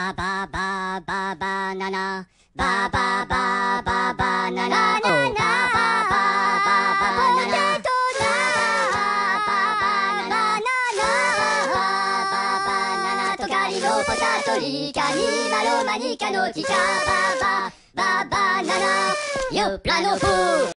バババババナナバババババナナバババババナナポテトだバナナとガリのポタトリカニマロマニカのキカババババナナヨプラノフー